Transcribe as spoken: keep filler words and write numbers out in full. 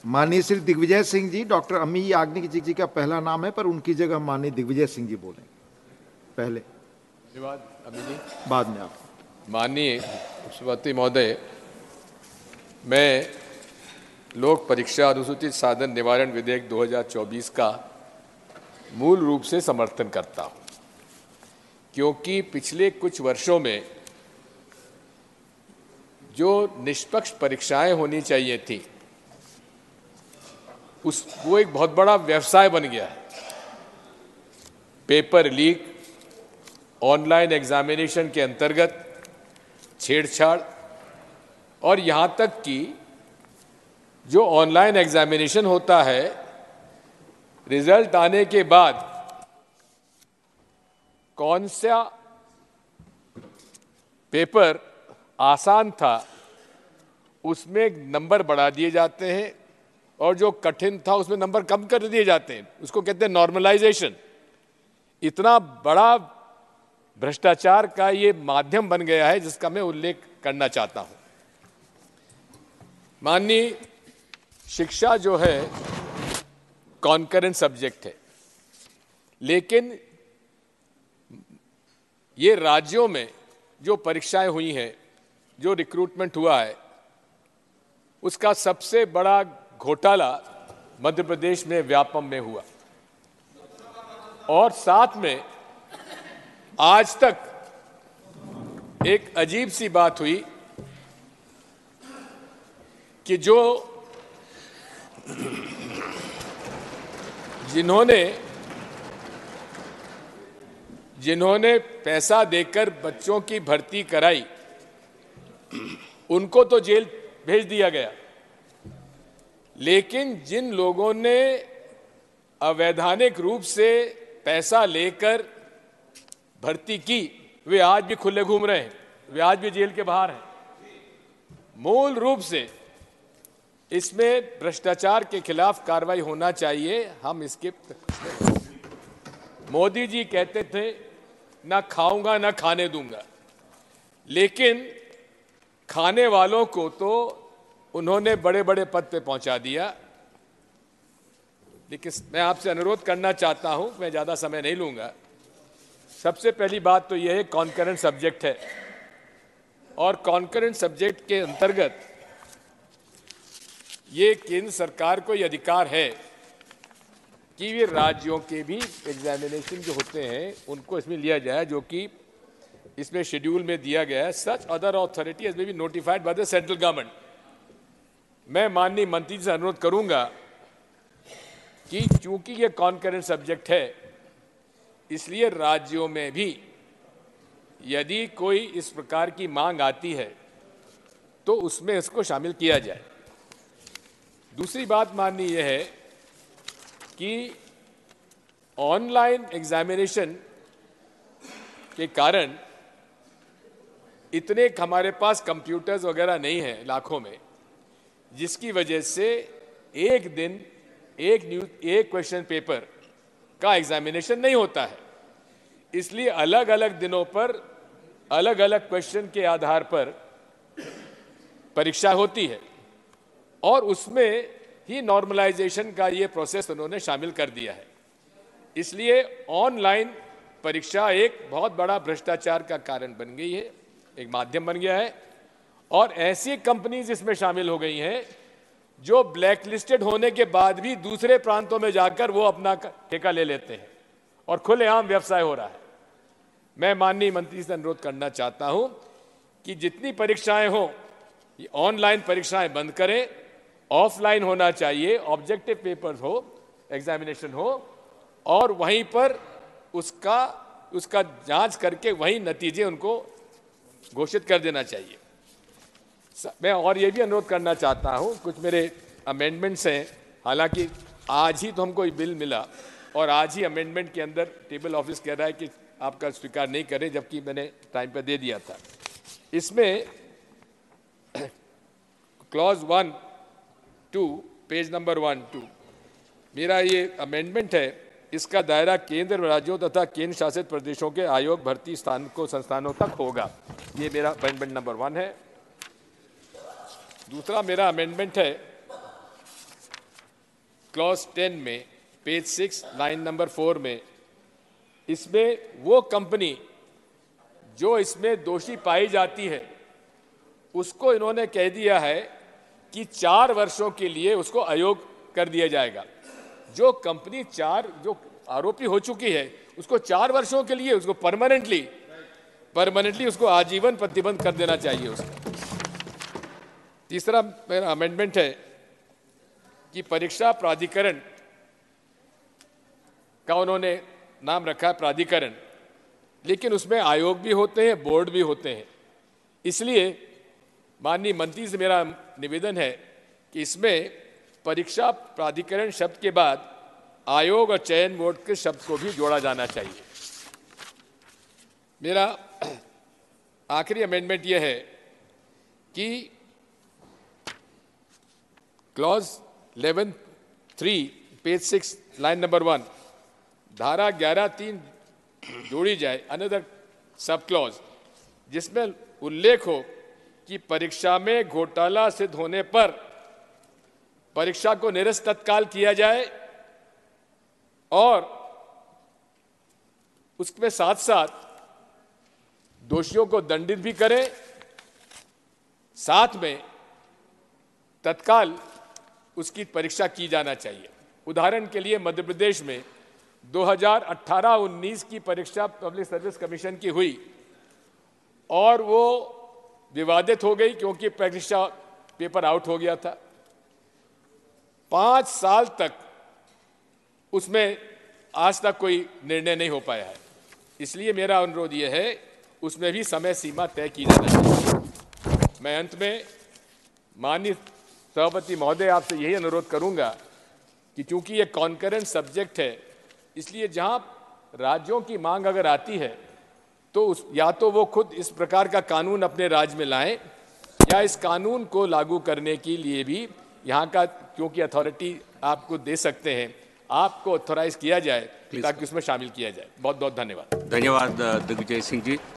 माननीय श्री दिग्विजय सिंह जी, डॉक्टर अमी याग्निक जी का पहला नाम है, पर उनकी जगह माननीय दिग्विजय सिंह जी बोलेंगे पहले। धन्यवाद अमी जी, बाद में आप। माननीय उपसभापति महोदय, मैं लोक परीक्षा अनुसूचित साधन निवारण विधेयक दो हज़ार चौबीस का मूल रूप से समर्थन करता हूं, क्योंकि पिछले कुछ वर्षों में जो निष्पक्ष परीक्षाएं होनी चाहिए थी, उस वो एक बहुत बड़ा व्यवसाय बन गया है। पेपर लीक, ऑनलाइन एग्जामिनेशन के अंतर्गत छेड़छाड़, और यहाँ तक कि जो ऑनलाइन एग्जामिनेशन होता है, रिजल्ट आने के बाद कौन सा पेपर आसान था उसमें नंबर बढ़ा दिए जाते हैं, और जो कठिन था उसमें नंबर कम कर दिए जाते हैं। उसको कहते हैं नॉर्मलाइजेशन। इतना बड़ा भ्रष्टाचार का ये माध्यम बन गया है, जिसका मैं उल्लेख करना चाहता हूं। माननीय, शिक्षा जो है कॉन्करेंट सब्जेक्ट है, लेकिन ये राज्यों में जो परीक्षाएं हुई हैं, जो रिक्रूटमेंट हुआ है, उसका सबसे बड़ा घोटाला मध्य प्रदेश में व्यापम में हुआ। और साथ में आज तक एक अजीब सी बात हुई कि जो जिन्होंने जिन्होंने पैसा देकर बच्चों की भर्ती कराई, उनको तो जेल भेज दिया गया, लेकिन जिन लोगों ने अवैधानिक रूप से पैसा लेकर भर्ती की, वे आज भी खुले घूम रहे हैं, वे आज भी जेल के बाहर हैं। मूल रूप से इसमें भ्रष्टाचार के खिलाफ कार्रवाई होना चाहिए। हम इसके मोदी जी कहते थे, ना खाऊंगा ना खाने दूंगा, लेकिन खाने वालों को तो उन्होंने बड़े बड़े पद पे पहुंचा दिया। लेकिन मैं आपसे अनुरोध करना चाहता हूं, मैं ज्यादा समय नहीं लूंगा। सबसे पहली बात तो यह है, कॉन्करेंट सब्जेक्ट है, और कॉन्करेंट सब्जेक्ट के अंतर्गत ये केंद्र सरकार को यह अधिकार है कि ये राज्यों के भी एग्जामिनेशन जो होते हैं उनको इसमें लिया जाए, जो कि इसमें शेड्यूल में दिया गया है। Such other authority has be notified by the central government. मैं माननीय मंत्री से अनुरोध करूंगा कि चूंकि ये कॉन्करेंट सब्जेक्ट है, इसलिए राज्यों में भी यदि कोई इस प्रकार की मांग आती है तो उसमें इसको शामिल किया जाए। दूसरी बात माननीय यह है कि ऑनलाइन एग्जामिनेशन के कारण इतने हमारे पास कंप्यूटर्स वगैरह नहीं हैं लाखों में, जिसकी वजह से एक दिन एक न्यूज एक क्वेश्चन पेपर का एग्जामिनेशन नहीं होता है। इसलिए अलग अलग दिनों पर अलग अलग क्वेश्चन के आधार पर परीक्षा होती है, और उसमें ही नॉर्मलाइजेशन का ये प्रोसेस उन्होंने शामिल कर दिया है। इसलिए ऑनलाइन परीक्षा एक बहुत बड़ा भ्रष्टाचार का कारण बन गई है, एक माध्यम बन गया है। और ऐसी कंपनीज इसमें शामिल हो गई हैं जो ब्लैक लिस्टेड होने के बाद भी दूसरे प्रांतों में जाकर वो अपना ठेका ले लेते हैं, और खुलेआम व्यवसाय हो रहा है। मैं माननीय मंत्री से अनुरोध करना चाहता हूं कि जितनी परीक्षाएं हो, ये ऑनलाइन परीक्षाएं बंद करें, ऑफलाइन होना चाहिए, ऑब्जेक्टिव पेपर्स हो, एग्जामिनेशन हो, और वहीं पर उसका उसका जांच करके वही नतीजे उनको घोषित कर देना चाहिए। मैं और ये भी अनुरोध करना चाहता हूं, कुछ मेरे अमेंडमेंट्स हैं, हालांकि आज ही तो हमको ये बिल मिला और आज ही अमेंडमेंट के अंदर टेबल ऑफिस कह रहा है कि आपका स्वीकार नहीं करें, जबकि मैंने टाइम पर दे दिया था। इसमें clause one two page number one two मेरा ये अमेंडमेंट है, इसका दायरा केंद्र, राज्यों तथा केंद्र शासित प्रदेशों के आयोग भर्ती स्थान को संस्थानों तक होगा। ये मेरा अमेंडमेंट नंबर वन है। दूसरा मेरा अमेंडमेंट है क्लॉज टेन में page six line number four में, इसमें वो कंपनी जो इसमें दोषी पाई जाती है उसको इन्होंने कह दिया है कि चार वर्षों के लिए उसको अयोग्य कर दिया जाएगा। जो कंपनी चार जो आरोपी हो चुकी है उसको चार वर्षों के लिए उसको परमानेंटली परमानेंटली उसको आजीवन प्रतिबंध कर देना चाहिए उसका। तीसरा मेरा अमेंडमेंट है कि परीक्षा प्राधिकरण का उन्होंने नाम रखा है प्राधिकरण, लेकिन उसमें आयोग भी होते हैं, बोर्ड भी होते हैं। इसलिए माननीय मंत्री से मेरा निवेदन है कि इसमें परीक्षा प्राधिकरण शब्द के बाद आयोग और चयन बोर्ड के शब्द को भी जोड़ा जाना चाहिए। मेरा आखिरी अमेंडमेंट यह है कि clause eleven three page six line number one धारा ग्यारह तीन जोड़ी जाए, अनदर सब क्लॉज, जिसमें उल्लेख हो कि परीक्षा में घोटाला सिद्ध होने पर परीक्षा को निरस्त तत्काल किया जाए और उसमें साथ साथ दोषियों को दंडित भी करें, साथ में तत्काल उसकी परीक्षा की जाना चाहिए। उदाहरण के लिए मध्य प्रदेश में दो हज़ार अठारह उन्नीस की परीक्षा पब्लिक सर्विस कमीशन की हुई और वो विवादित हो गई क्योंकि परीक्षा पेपर आउट हो गया था। पांच साल तक उसमें आज तक कोई निर्णय नहीं हो पाया है। इसलिए मेरा अनुरोध यह है उसमें भी समय सीमा तय की जाना चाहिए। मैं अंत में माननीय सभापति महोदय आपसे यही अनुरोध करूंगा कि चूंकि ये कॉन्करेंट सब्जेक्ट है, इसलिए जहां राज्यों की मांग अगर आती है तो उस या तो वो खुद इस प्रकार का कानून अपने राज्य में लाएं या इस कानून को लागू करने के लिए भी यहाँ का क्योंकि अथॉरिटी आपको दे सकते हैं, आपको ऑथोराइज किया जाए ताकि उसमें शामिल किया जाए। बहुत बहुत धन्यवाद। धन्यवाद दिग्विजय सिंह जी।